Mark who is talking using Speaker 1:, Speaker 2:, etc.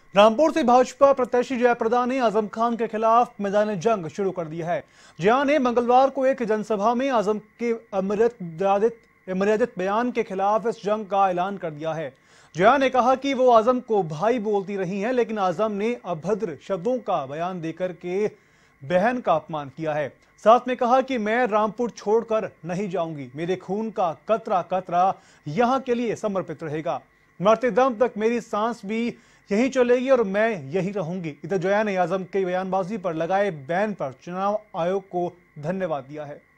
Speaker 1: रामपुर से भाजपा प्रत्याशी जयाप्रदा ने आजम खान के खिलाफ मैदान जंग शुरू कर दिया है। जया ने मंगलवार को एक जनसभा में आजम के अमर्यादित बयान के खिलाफ इस जंग का ऐलान कर दिया है। जया ने कहा कि वो आजम को भाई बोलती रही हैं, लेकिन आजम ने अभद्र शब्दों का बयान देकर के बहन का अपमान किया है। साथ में कहा कि मैं रामपुर छोड़कर नहीं जाऊंगी, मेरे खून का कतरा कतरा यहां के लिए समर्पित रहेगा, मरते दम तक मेरी सांस भी यही चलेगी और मैं यही रहूंगी। इधर जया ने आजम की बयानबाजी पर लगाए बैन पर चुनाव आयोग को धन्यवाद दिया है।